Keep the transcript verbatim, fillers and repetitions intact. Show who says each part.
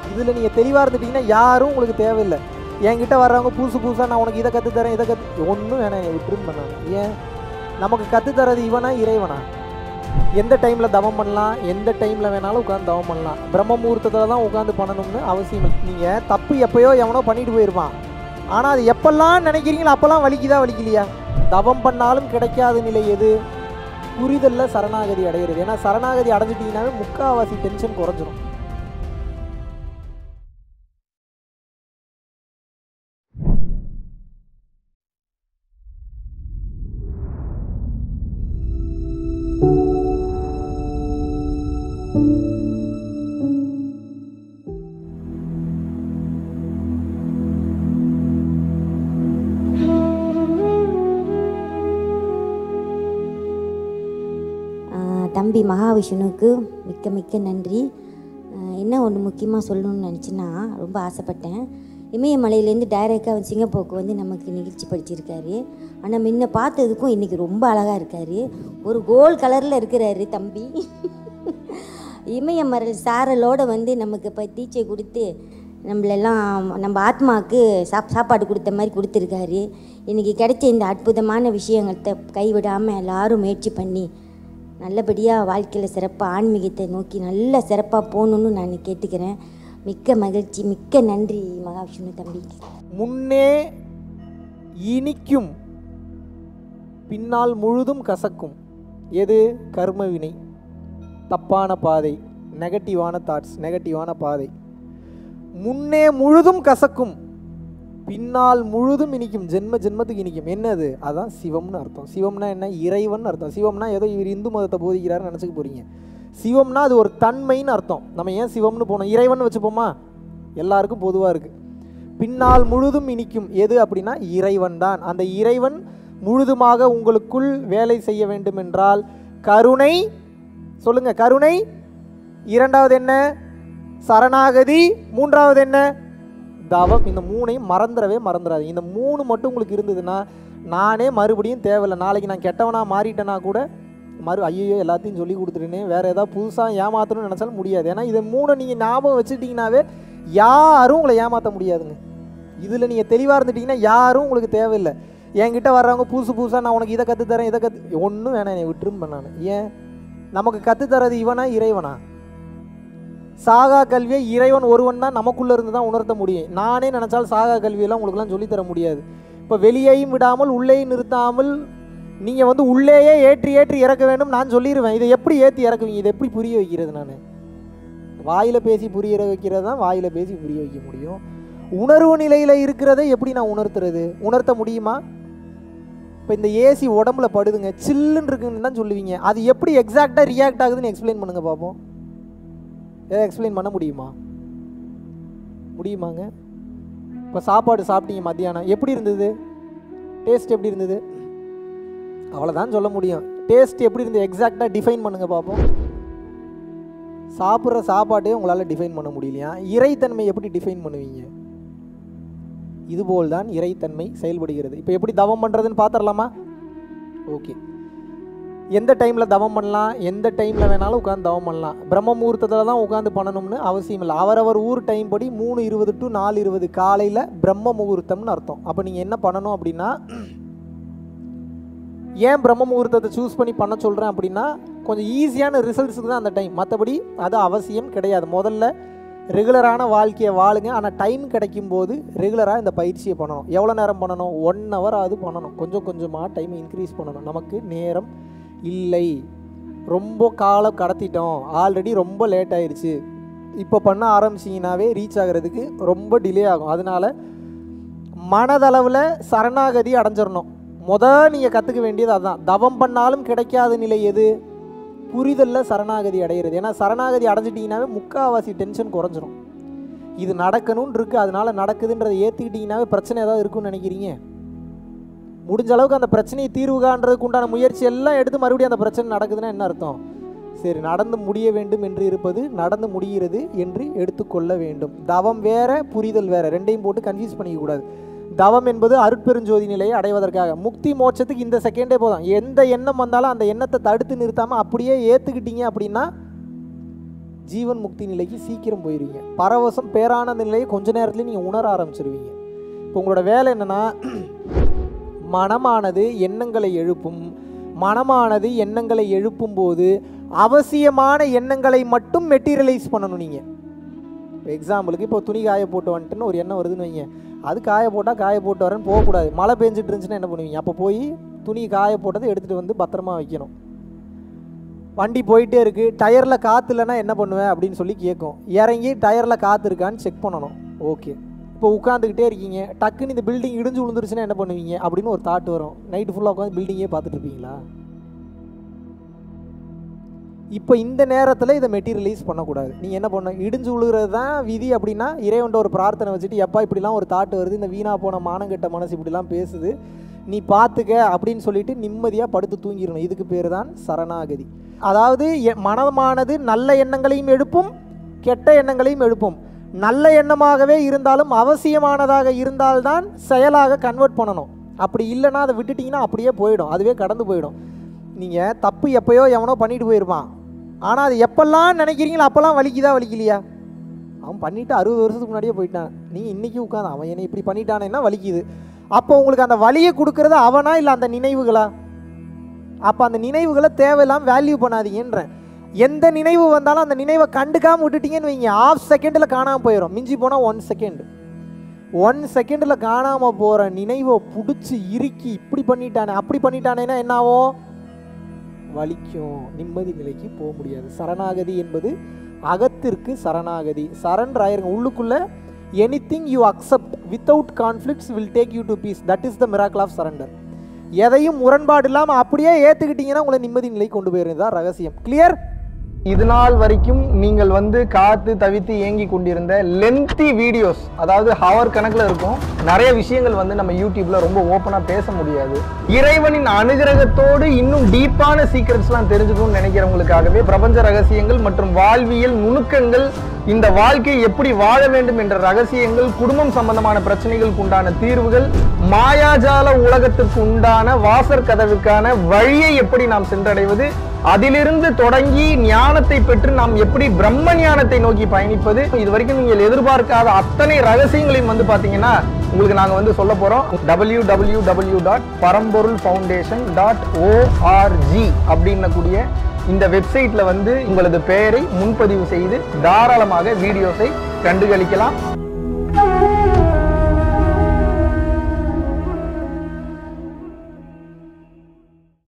Speaker 1: இதில் நீங்கள் தெளிவாக இருந்துட்டிங்கன்னா யாரும் உங்களுக்கு தேவையில்லை. என்கிட்ட வர்றவங்க புதுசு புதுசாக நான் உனக்கு இதை கற்றுத்தரேன் இதை கற்று ஒன்றும் வேணாம், என்னை விட்டுருன்னு பண்ணாங்க. ஏன் நமக்கு கற்றுத்தரது இவனா இறைவனா? எந்த டைமில் தவம் பண்ணலாம், எந்த டைமில் வேணாலும் உட்காந்து தவம் பண்ணலாம். பிரம்ம முகூர்த்தத்தில் தான் உட்காந்து பண்ணணும்னு அவசியம் இல்லை. நீங்கள் தப்பு எப்போயோ எவனோ பண்ணிட்டு போயிருப்பான், ஆனால் அது எப்பெல்லாம் நினைக்கிறீங்களோ அப்போல்லாம் வலிக்குதா வலிக்கலையா? தவம் பண்ணாலும் கிடைக்காத நிலை எது? புரிதலில் சரணாகதி அடையிறது. ஏன்னா சரணாகதி அடைஞ்சிட்டிங்கனாவே முக்கால்வாசி டென்ஷன் குறைஞ்சிரும்.
Speaker 2: தம்பி மகாவிஷ்ணுவுக்கு மிக்க மிக்க நன்றி. என்ன ஒன்று முக்கியமாக சொல்லணும்னு நினச்சின்னா, ரொம்ப ஆசைப்பட்டேன். இமயமலையிலேருந்து டைரெக்டாக வந்து சிங்கப்பூருக்கு வந்து நமக்கு நிகழ்ச்சி படிச்சிருக்காரு. ஆனால் முன்ன பார்த்ததுக்கும் இன்றைக்கி ரொம்ப அழகாக இருக்கார். ஒரு கோல்ட் கலரில் இருக்கிறாரு தம்பி. இமயமலை சாரலோடு வந்து நமக்கு இப்போ டீச்சை கொடுத்து நம்மளெல்லாம் நம்ம ஆத்மாவுக்கு சாப் சாப்பாடு கொடுத்த மாதிரி கொடுத்துருக்காரு. இன்றைக்கி கிடைச்ச இந்த அற்புதமான விஷயங்கள்கிட்ட கைவிடாமல் எல்லோரும் முயற்சி பண்ணி நல்லபடியாக வாழ்க்கையில் சிறப்பாக ஆன்மீகத்தை நோக்கி நல்ல சிறப்பாக போகணுன்னு நான் கேட்டுக்கிறேன். மிக்க மகிழ்ச்சி, மிக்க நன்றி மகாவிஷ்ணு தம்பி.
Speaker 1: முன்னே இனிக்கும், பின்னால் முழுதும் கசக்கும். எது? கர்மவினை, தப்பான பாதை, நெகட்டிவான தாட்ஸ், நெகட்டிவான பாதை. முன்னே முழுதும் கசக்கும், பின்னால் முழுதும் இனிக்கும், ஜென்ம ஜென்மத்துக்கு இனிக்கும். என்னது? அதான் சிவம்னு அர்த்தம். சிவம்னா என்ன? இறைவன் அர்த்தம். சிவம்னா ஏதோ இவர் இந்து மதத்தை போதிக்கிறாருன்னு நினச்சிக்க போகிறீங்க. சிவம்னா அது ஒரு தன்மைன்னு அர்த்தம். நம்ம ஏன் சிவம்னு போனோம்? இறைவன் வச்சுப்போமா? எல்லாருக்கும் பொதுவாக இருக்குது. பின்னால் முழுதும் இனிக்கும் எது அப்படின்னா இறைவன் தான். அந்த இறைவன் முழுதுமாக உங்களுக்குள் வேலை செய்ய வேண்டும் என்றால் கருணை, சொல்லுங்க கருணை. இரண்டாவது என்ன? சரணாகதி. மூன்றாவது என்ன? தவம். இந்த மூணையும் மறந்துடவே மறந்துடாது. இந்த மூணு மட்டும் உங்களுக்கு இருந்ததுன்னா நானே மறுபடியும் தேவையில்லை. நாளைக்கு நான் கெட்டவனா மாறிட்டேன்னா கூட மறு ஐயோ எல்லாத்தையும் சொல்லி கொடுத்துட்டேனே, வேறு ஏதாவது புதுசாக ஏமாற்றணும்னு நினச்சாலும் முடியாது. ஏன்னா இதை மூணை நீங்கள் ஞாபகம் வச்சுட்டிங்கனாவே யாரும் உங்களை ஏமாற்ற முடியாதுங்க. இதில் நீங்கள் தெளிவாக இருந்துட்டிங்கன்னா யாரும் உங்களுக்கு தேவையில்லை. என்கிட்ட வர்றவங்க புதுசு புதுசாக நான் உனக்கு இதை கற்றுத்தரேன் இதை கற்று ஒன்றும் வேணாம், என்னை விட்டுருன்னு பண்ணானு. ஏன் நமக்கு கற்றுத்தரது இவனா இறைவனா? சாகா கல்வியை இறைவன் ஒருவன் தான் நமக்குள்ளே இருந்து தான் உணர்த்த முடியும். நானே நினச்சாலும் சாகா கல்வியெல்லாம் உங்களுக்குலாம் சொல்லித்தர முடியாது. இப்போ வெளியேயும் விடாமல் உள்ளேயும் நிறுத்தாமல் நீங்கள் வந்து உள்ளேயே ஏற்றி ஏற்றி இறக்க வேண்டும் நான் சொல்லிடுவேன். இதை எப்படி ஏற்றி இறக்குவீங்க? இதை எப்படி புரிய வைக்கிறது? நான் வாயில் பேசி புரிய வைக்கிறது தான் வாயில் பேசி புரிய வைக்க முடியும். உணர்வு நிலையில் இருக்கிறதை எப்படி நான் உணர்த்துறது? உணர்த்த முடியுமா? இப்போ இந்த ஏசி உடம்புல படுதுங்க, சில்லுன்னு இருக்குன்னு தான் சொல்லுவீங்க. அது எப்படி எக்ஸாக்டாக ரியாக்ட் ஆகுதுன்னு எக்ஸ்பிளைன் பண்ணுங்கள் பார்ப்போம். எதை எக்ஸ்பிளைன் பண்ண முடியுமா? முடியுமாங்க? இப்போ சாப்பாடு சாப்பிட்டீங்க மத்தியானம், எப்படி இருந்தது? டேஸ்ட் எப்படி இருந்தது? அவ்வளோதான் சொல்ல முடியும். டேஸ்ட் எப்படி இருந்தது எக்ஸாக்டாக டிஃபைன் பண்ணுங்கள் பார்ப்போம். சாப்பிட்ற சாப்பாட்டே உங்களால் டிஃபைன் பண்ண முடியலையா? இறைத்தன்மை எப்படி டிஃபைன் பண்ணுவீங்க? இதுபோல் தான் இறைத்தன்மை செயல்படுகிறது. இப்போ எப்படி தவம் பண்ணுறதுன்னு பார்த்துடலாமா? ஓகே. எந்த டைமில் தவம் பண்ணலாம், எந்த டைமில் வேணாலும் உட்காந்து தவம் பண்ணலாம். பிரம்ம முகூர்த்தத்தில் தான் உட்காந்து பண்ணணும்னு அவசியம் இல்லை. அவரவர் ஊர் டைம் படி மூணு இருபது டு நாலு இருபது காலையில் பிரம்ம முகூர்த்தம்னு அர்த்தம். அப்போ நீங்கள் என்ன பண்ணணும் அப்படின்னா, ஏன் பிரம்ம முகூர்த்தத்தை சூஸ் பண்ணி பண்ண சொல்கிறேன் அப்படின்னா, கொஞ்சம் ஈஸியான ரிசல்ட்ஸுக்கு தான் அந்த டைம். மற்றபடி அது அவசியம் கிடையாது. முதல்ல ரெகுலரான வாழ்க்கையை வாழுங்க. ஆனால் டைம் கிடைக்கும் போது ரெகுலராக இந்த பயிற்சியை பண்ணணும். எவ்வளோ நேரம் பண்ணணும்? ஒன் ஹவர் அது பண்ணணும். கொஞ்சம் கொஞ்சமாக டைம் இன்க்ரீஸ் பண்ணணும். நமக்கு நேரம் இல்லை, ரொம்ப காலம் கடத்திட்டோம், ஆல்ரெடி ரொம்ப லேட் ஆயிடுச்சு, இப்போ பண்ண ஆரம்பிச்சிங்கனாவே ரீச் ஆகிறதுக்கு ரொம்ப டிலே ஆகும். அதனால் மனதளவில் சரணாகதி அடைஞ்சிடணும். முதல் நீங்கள் கற்றுக்க வேண்டியது அதுதான். தவம் பண்ணாலும் கிடைக்காத நிலை எது? புரிதலில் சரணாகதி அடைகிறது. ஏன்னா சரணாகதி அடைஞ்சிட்டிங்கனாவே முக்கால்வாசி டென்ஷன் குறைஞ்சிரும். இது நடக்கணும்னு இருக்குது, அதனால் நடக்குதுன்றதை ஏற்றுக்கிட்டிங்கனாவே பிரச்சனை ஏதாவது இருக்குன்னு நினைக்கிறீங்க? முடிஞ்ச அளவுக்கு அந்த பிரச்சனையை தீர்வு காண்றதுக்கு உண்டான முயற்சி எல்லாம் எடுத்து மறுபடியும் அந்த பிரச்சனை நடக்குதுன்னா என்ன அர்த்தம்? சரி, நடந்து முடிய வேண்டும் என்று இருப்பது நடந்து முடிகிறது என்று எடுத்துக்கொள்ள வேண்டும். தவம் வேற, புரிதல் வேற, ரெண்டையும் போட்டு கன்ஃபியூஸ் பண்ணிக்கக்கூடாது. தவம் என்பது அருட்பெருஞ்சோதி நிலையை அடைவதற்காக. முக்தி மோட்சத்துக்கு இந்த செகண்டே போதும். எந்த எண்ணம் வந்தாலும் அந்த எண்ணத்தை தடுத்து நிறுத்தாமல் அப்படியே ஏற்றுக்கிட்டீங்க அப்படின்னா ஜீவன் முக்தி நிலைக்கு சீக்கிரம் போயிடுவீங்க. பரவசம் பேரானந்த நிலையை கொஞ்ச நேரத்துலேயே நீங்கள் உணர ஆரம்பிச்சிருவீங்க. இப்போ உங்களோட வேலை என்னென்னா, மனமானது எண்ணங்களை எழுப்பும். மனமானது எண்ணங்களை எழுப்பும் போது அவசியமான எண்ணங்களை மட்டும் மெட்டீரியலைஸ் பண்ணணும். நீங்கள் இப்போ எக்ஸாம்பிளுக்கு இப்போ துணி காய போட்டு வந்துட்டுன்னு ஒரு எண்ணம் வருதுன்னு வைங்க, அது காய போட்டால் காய போட்டு வரேன்னு போகக்கூடாது. மழை பெஞ்சிட்டு இருந்துச்சுன்னா என்ன பண்ணுவீங்க? அப்போ போய் துணி காய போட்டதை எடுத்துகிட்டு வந்து பத்திரமா வைக்கணும். வண்டி போயிட்டே இருக்குது, டயரில் காற்று இல்லைன்னா என்ன பண்ணுவேன் அப்படின்னு சொல்லி கேட்கும். இறங்கி டயரில் காற்று இருக்கான்னு செக் பண்ணணும். ஓகே, இப்போ உட்காந்துக்கிட்டே இருக்கீங்க, டக்குன்னு இந்த பில்டிங் இடிஞ்சு விழுந்துருச்சுன்னா என்ன பண்ணுவீங்க அப்படின்னு ஒரு தாட் வரும். நைட்டு ஃபுல்லாக உட்காந்து பில்டிங்கே பார்த்துட்டு இருப்பீங்களா? இப்போ இந்த நேரத்தில் இதை மெட்டீரியலைஸ் பண்ணக்கூடாது. நீங்கள் என்ன பண்ணணும், இடிஞ்சு விழுகிறது தான் விதி அப்படின்னா இறைவன்ட்ட ஒரு பிரார்த்தனை வச்சுட்டு, எப்பா இப்படிலாம் ஒரு தாட் வருது, இந்த வீணாக போன மானங்கெட்ட மனசு இப்படிலாம் பேசுது, நீ பார்த்துக்க அப்படின்னு சொல்லிட்டு நிம்மதியாக படுத்து தூங்கிடணும். இதுக்கு பேர் தான் சரணாகதி. அதாவது மனமானது நல்ல எண்ணங்களையும் எழுப்பும், கெட்ட எண்ணங்களையும் எழுப்பும். நல்ல எண்ணமாகவே இருந்தாலும் அவசியமானதாக இருந்தால்தான் செயலாக கன்வெர்ட் பண்ணணும். அப்படி இல்லைன்னா அதை விட்டுட்டிங்கன்னா அப்படியே போயிடும், அதுவே கடந்து போயிடும். நீங்கள் தப்பு எப்போயோ எவனோ பண்ணிட்டு போயிருப்பான், ஆனால் அது எப்பெல்லாம் நினைக்கிறீங்களோ அப்போல்லாம் வலிக்குதா வலிக்கலையா? அவன் பண்ணிவிட்டு அறுபது வருஷத்துக்கு முன்னாடியே போயிட்டான், நீங்கள் இன்றைக்கி உட்காந்து அவன் என்னை இப்படி பண்ணிட்டானேன்னா வலிக்குது. அப்போ உங்களுக்கு அந்த வலியை கொடுக்கறது அவனா இல்லை அந்த நினைவுகளா? அப்போ அந்த நினைவுகளை தேவையில்லாமல் வேல்யூ பண்ணாதீங்கன்றேன். எந்த நினைவு வந்தாலும் அந்த நினைவை கண்டுக்காமல் விட்டுட்டீங்கன்னு வைங்க, ஆஃப் செகண்டில் காணாமல் போயிடும். மிஞ்சி போனால் ஒன் செகண்ட் ஒன் செகண்டில் காணாமல் போகிற நினைவை பிடிச்சி இறுக்கி இப்படி பண்ணிட்டானே அப்படி பண்ணிட்டானேன்னா என்ன ஆகும்? வலிக்கும், நிம்மதி நிலைக்கு போக முடியாது. சரணாகதி என்பது அகத்திற்கு சரணாகதி. சரண்டர் ஆயிருங்க உள்ளுக்குள்ளே. anything you accept without conflicts will take you to peace. that is the miracle of surrender. எதையும் முரண்பாடு இல்லாமல் அப்படியே ஏற்றுக்கிட்டீங்கன்னா உங்களை நிம்மதி நிலை கொண்டு போயிருந்தா ரகசியம். கிளியர்? இது நாள் வரைக்கும் நீங்கள் வந்து காத்து தவித்து ஏங்கி கொண்டிருந்த லென்த்தி வீடியோஸ், அதாவது ஹவர் கணக்கில் இருக்கும், நிறைய விஷயங்கள் வந்து நம்ம யூடியூப்ல ரொம்ப ஓப்பனாக பேச முடியாது. இறைவனின் அனுகிரகத்தோடு இன்னும் டீப்பான சீக்ரெட்ஸ்லாம் தெரிஞ்சுக்கணும்னு நினைக்கிறவங்களுக்காகவே பிரபஞ்ச ரகசியங்கள் மற்றும் வாழ்வியல் நுணுக்கங்கள், இந்த வாழ்க்கையை எப்படி வாழ வேண்டும் என்ற ரகசியங்கள், குடும்பம் சம்பந்தமான பிரச்சனைகளுக்கு உண்டான தீர்வுகள், மாயாஜால உலகத்திற்கு உண்டான வாசற் கதவுக்கான வழியை எப்படி நாம் சென்றடைவது, அதிலிருந்து தொடங்கி ஞானத்தை பெற்று நாம் எப்படி பிரம்ம ஞானத்தை நோக்கி பயணிப்பது, இது வரைக்கும் நீங்கள் எதிர்பார்க்காத அத்தனை ரகசியங்களையும் வந்து பாத்தீங்கன்னா உங்களுக்கு நாங்க வந்து சொல்ல போறோம். W W W dot Paramporul foundation dot ORG அப்படின்ன கூடிய இந்த வெப்சைட்ல வந்து உங்களது பெயரை முன்பதிவு செய்து தாராளமாக வீடியோஸை கண்டுகளிக்கலாம்.